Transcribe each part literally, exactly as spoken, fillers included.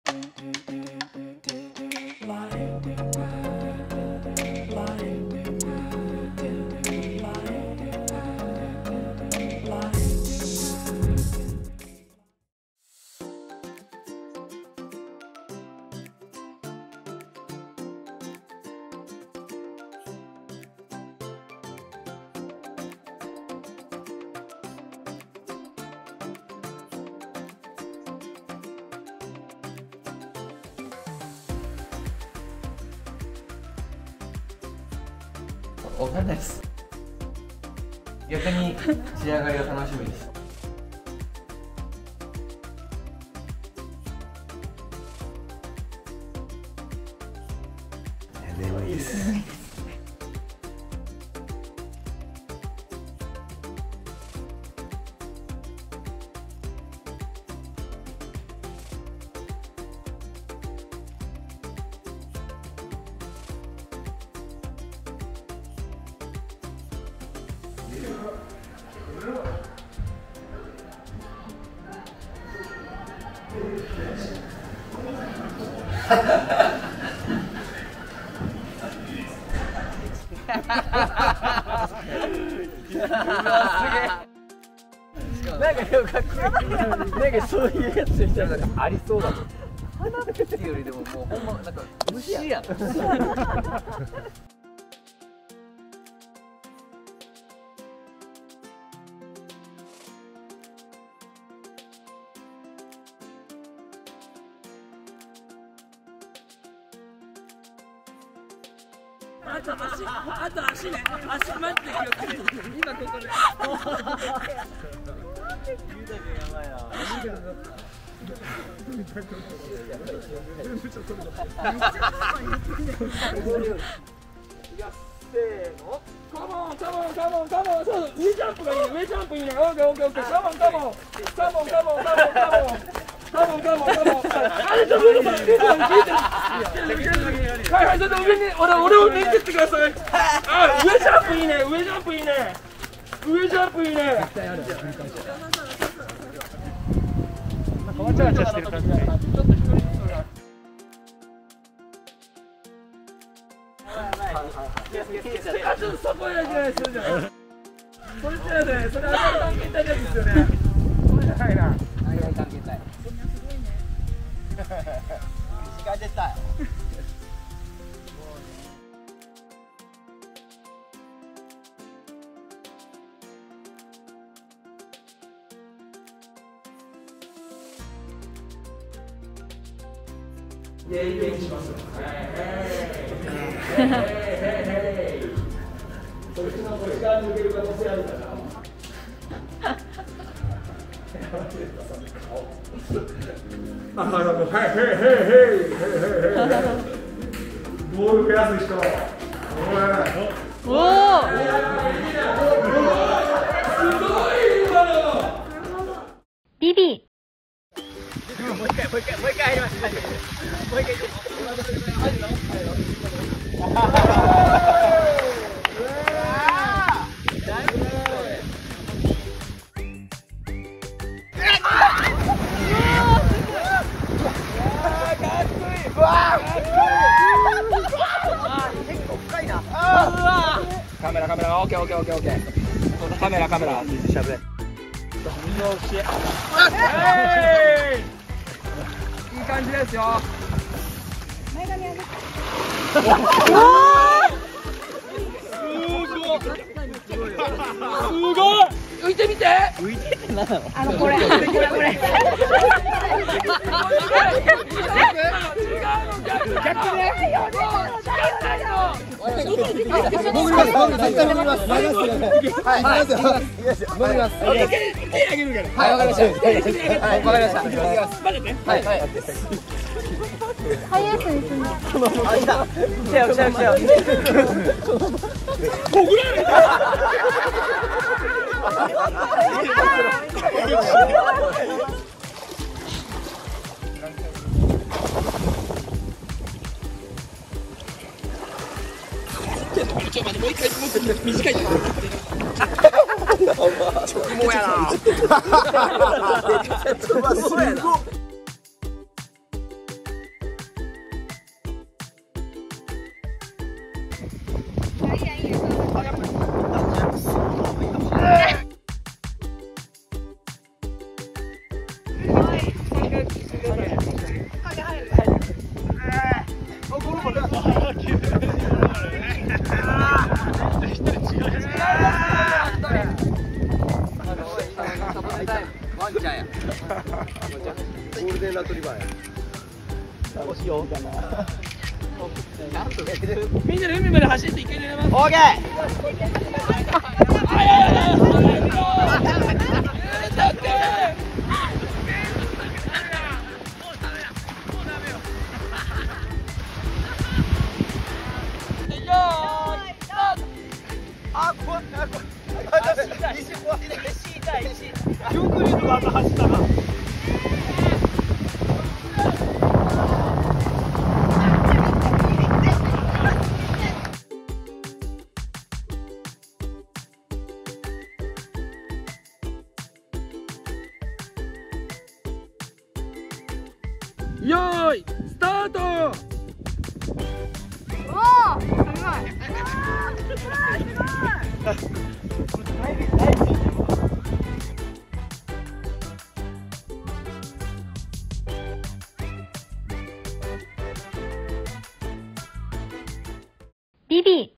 わかんないです。逆に仕上がりが楽しみです。 眠いです。 なんかでもかっこいい。なんかそういうやつみたいなのがありそうだもん。花火っていうよりでももうほんまなんか虫やん。 あと足、あと足ね、足待って気をつけて。今ここで。ゆうたくんやばいな。せーの。カモンカモンカモンカモン。そう上ジャンプがいいね。上ジャンプいいね。オッケーオッケーオッケー。カモンカモンカモンカモンカモンカモン。カモンカモンカモン。あれちょっと上の聞いてる聞いてる。はいはい、ちょっと上に俺俺をねじってください。あ、上ジャンプいいね。上ジャンプいいね。上ジャンプいいね。絶対ある。なんかわちゃわちゃしてる感じ。ちょっと一人ずつが。あ、ちょっとそこやじゃないですよ。それじゃね、それあれ関係体ですよね。それじゃないな。はいはい関係体。そんなすごいね。時間出たよ。イエイイエイします。それの時間抜ける可能性あるから。あ、はいはいはいはい。ボール増やす人。おお。すごい今の。 ビビ。 もう一回もう一回もう一回入ります。もう一回。カメラカメラオッケーオッケーオッケーオッケー。カメラカメラしゃべ。水をし。いい感じですよ。前髪上げて。すごい。浮いてみて。浮いてって何なの？あのこれこれこれこれ。逆ね。潜ります。潜ります。潜ります。はい、潜ります。手あげるから。はい、わかりました。はい、わかりました。待ってね。はい、はい。 ハイエースにすんの。 あ、来た。来たよ、来たよ、来たよ。潜られた。ちょっと待って、もう一回、もう一回短い。直毛やな。そうやな。 いいよ。 みんなで海まで走っていけれます。 オーケー。あ、怖い。石怖い。石痛い。石。よく見る技走ったな。 よーい、スタート。 おお、すごい。ビビ。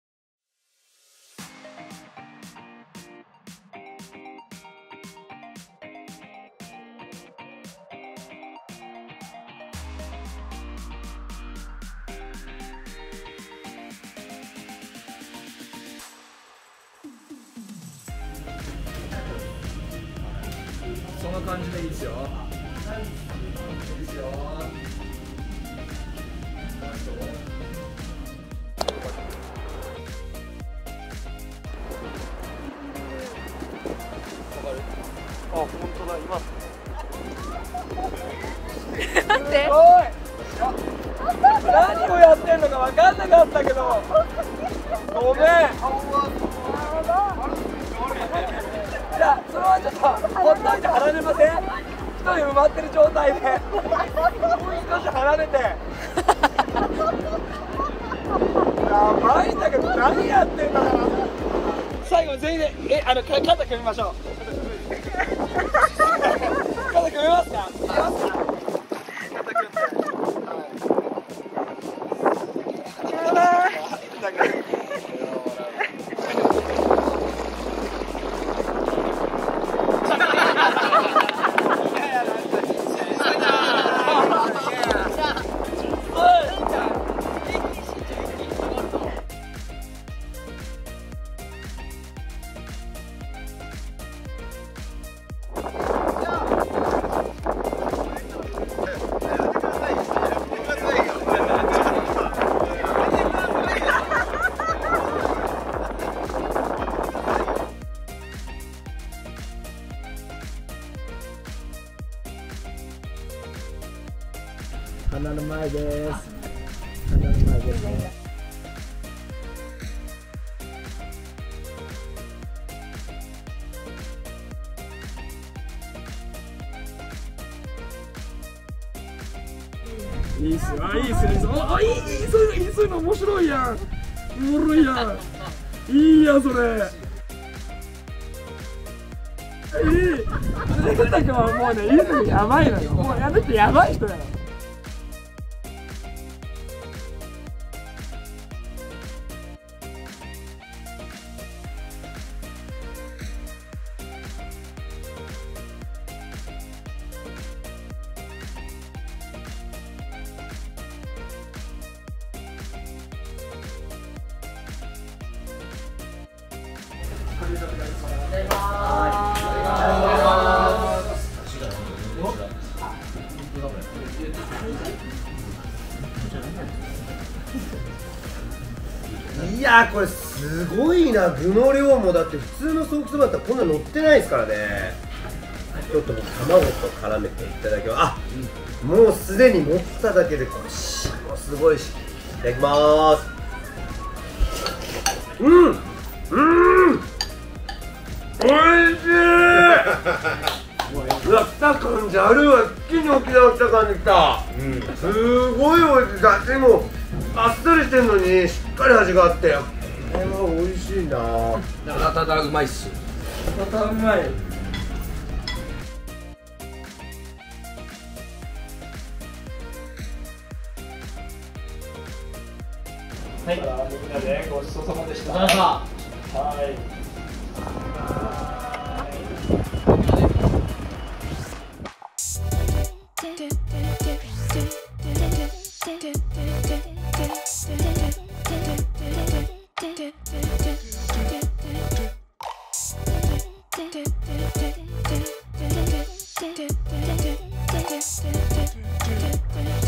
そんな感じでいいですよ。いいですよ。 あ、本当だ、います。 なんで？ おい。何をやってんのか分かんなかったけど。ごめん。じゃあ、そのままちょっとほっといて離れません？一人埋まってる状態でもう少し離れて。やばいんだけど何やってんだろう。最後に全員でえあのか肩組みましょう。肩組めますか？組めますか？肩組んで。はい。だけど。 鼻の前です。鼻の前ですね。 いいっすよ。あ、いいっすよ。いいっすよ。あ、いい、いい、そういうの、いい、そういうの面白いやん。おもろいやん。いいやん、それ。いい。関田君はもうね、泉やばいのよ。もうやめて、やばい人やろ。 いやーこれすごいな。具の量もだって普通のソーキそばだったらこんな乗ってないですからね。ちょっともう卵と絡めていただきます。あ、もうすでに持っただけでコシもすごいし。いただきまーす。うんうん、おいしい。うわ、来た感じあるわ。一気に沖縄来た感じきた、うん、すごいおいしい。だしもあっさりしてんのにしっかり味があって、これは美味しいな。 ただただうまいっす。 またうまい。はい、みんなでごちそうさまでした。はい。 do do do do do て